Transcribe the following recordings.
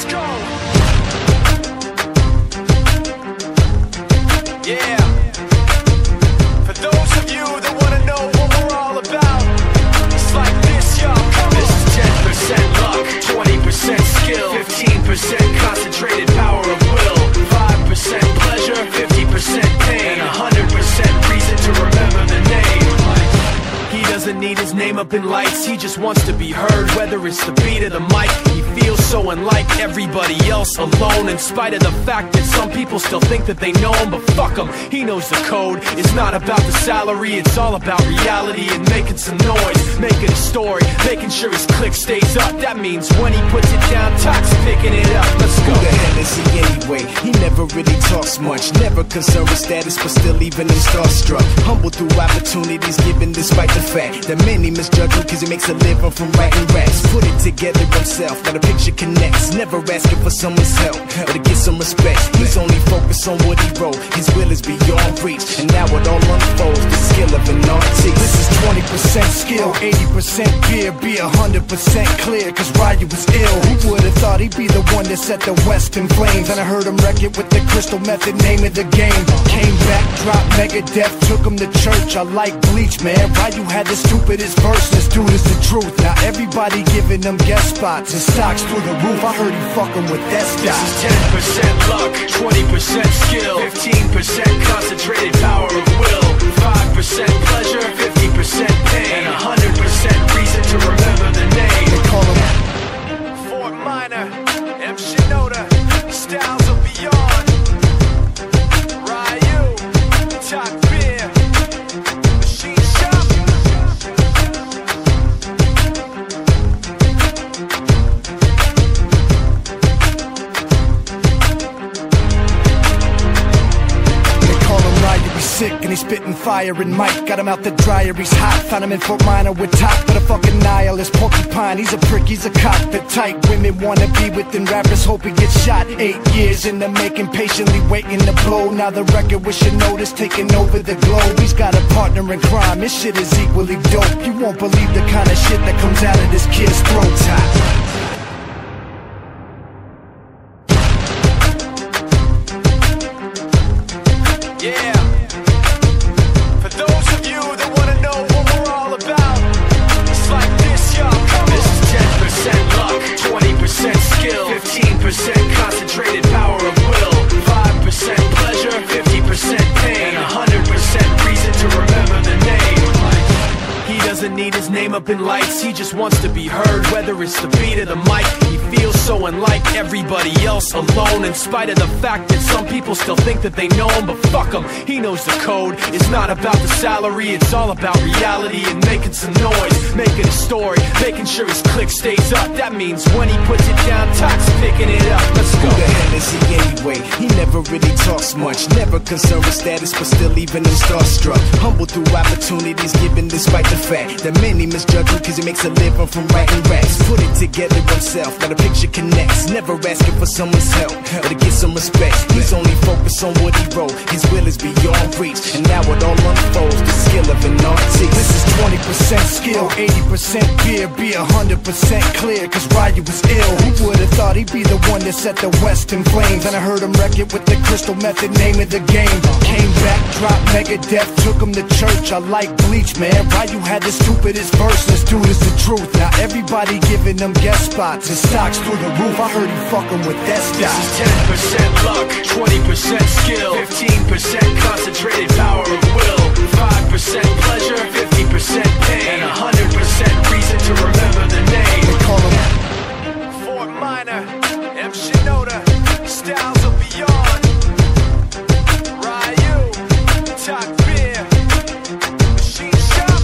go. Yeah. For those of you that wanna know what we're all about, it's like this, y'all. This is 10% luck, 20% skill, 15% concentrated power of will, 5% pleasure, 50% pain, and 100% reason to remember the name. He doesn't need his name up in lights, he just wants to be heard, whether it's the beat of the mic. He feels so unlike everybody else, alone, in spite of the fact that some people still think that they know him. But fuck him, he knows the code. It's not about the salary, it's all about reality and making some noise, making a story, making sure his click stays up. That means when he puts it down, Tox picking it up. Let's go. Who the hell is he anyway? He never really talks much, never concerned with status, but still leaving him starstruck. Humble through opportunities given despite the fact that many misjudge him cause he makes a living from writing raps. Put it together himself, got a picture connects, never asking for someone's help or to get some respect. He's only focused on what he wrote, his will is beyond reach, and now it all unfolds, the skill of an artist. This is 20% skill, 80% fear, be 100% clear, cause Ryu was ill. Who would've thought he'd be the one that set the West in flames? And I heard him wreck it with the Crystal Method, name of the game. Came back, dropped Megadeth, took him to church. I like Bleach, man. Ryu had the stupidest verse, this dude is the truth. Now everybody giving them guest spots and stocks through the roof. I heard he fucking with that stock. This is 10% luck, 20% skill, 15% concentrated power of will, 5% pleasure, 50% pain, and 100% reason to remember the name. They call him Fort Minor, M. Shinoda, Styles of Beyond, Ryu, Talk Beer, Machine Shop. sick and he's spitting fire and Mike got him out the dryer, he's hot. Found him in Fort Minor with top, but a fucking nihilist porcupine. He's a prick, he's a cop. The type women wanna be with, and rappers hope he gets shot. 8 years in the making, patiently waiting to blow. Now the record with Shinoda's taking over the globe. He's got a partner in crime, his shit is equally dope. You won't believe the kind of shit that comes out of this kid's throat. Yeah. For those of you that wanna know what we're all about, it's like this, y'all. This is 10% luck, 20% skill, 15% concentrated power of will, 5% pleasure, 50% pain, and 100% reason to remember the name. He doesn't need his name up in lights, he just wants to be heard, whether it's the beat of the mic. He feels so unlike everybody else, alone, in spite of the fact that some people still think that they know him. But fuck him, he knows the code. It's not about the salary, it's all about reality and making some noise, making a story, making sure his click stays up. That means when he puts it down, Tox picking it up. Let's go. Who the hell is he anyway? He never really talks much, never concerned with status, but still leaving him starstruck. Humble through opportunities given despite the fact that many misjudge him cause he makes a living from writing raps. Put it together himself, got a picture connects, never asking for someone's help or to get some respect. He's only focused on what he wrote, his will is beyond reach, and now it all unfolds, the skill of an artist. This is 20% skill, 80% fear, be 100% clear, cause Ryu was ill. Who would've thought he'd be the one that set the West in flames? And I heard him wreck it with the Crystal Method, name of the game. Came back, dropped Megadeth, took him to church. I like Bleach, man. Ryu had the stupidest verse, this dude is the truth. Now everybody giving them guest spots and stocks through the roof. I heard he fucking with that stock. This is 10% luck, 20% skill, 15% concentrated power of will, 5% pleasure, 50% pain, and 100% reason to remember the name. They call him Fort Minor, M. Shinoda, Styles of Beyond, Ryu, Talk Beer, Machine Shop.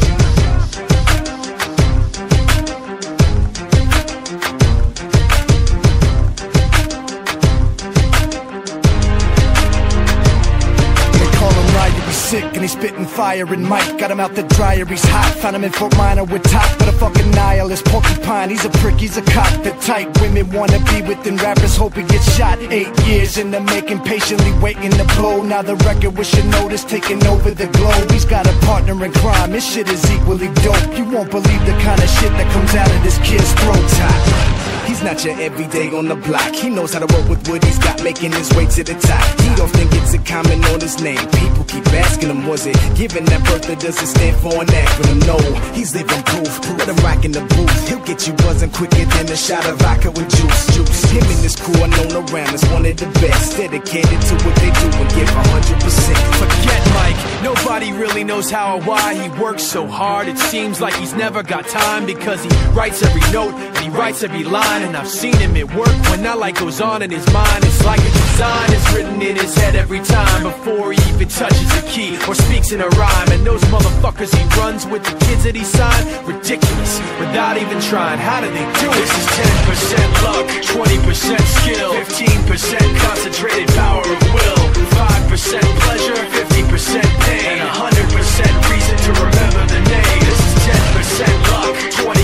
sick and he's spitting fire and Mike got him out the dryer, he's hot. Found him in Fort Minor with top, but a fucking nihilist porcupine. He's a prick, he's a cop. The type women wanna be with, and rappers hope he gets shot. 8 years in the making, patiently waiting to blow. Now the record with Shinoda's taking over the globe. He's got a partner in crime, his shit is equally dope. You won't believe the kind of shit that comes out of this kid's throat. He's not your everyday on the block. He knows how to work with what he's got, making his way to the top. He often gets a comment on his name. People keep asking him, was it given that birth that doesn't stand for an acronym? No, he's living proof. Let him rock in the booth. He'll get you buzzing quicker than a shot of vodka with juice. Him and his crew are known around as one of the best, dedicated to what they do and give 100%. Forget Mike, nobody really knows how or why he works so hard. It seems like he's never got time, because he writes every note and he writes every line. And I've seen him at work when that light goes on in his mind. It's like a design is written in his head every time, before he even touches a key or speaks in a rhyme. And those motherfuckers he runs with, the kids that he signed, ridiculous, without even trying. How do they do it? This is 10% luck, 20% skill, 15% concentrated power of will, 5% pleasure, 50% pain, and 100% reason to remember the name. This is 10% luck, 20%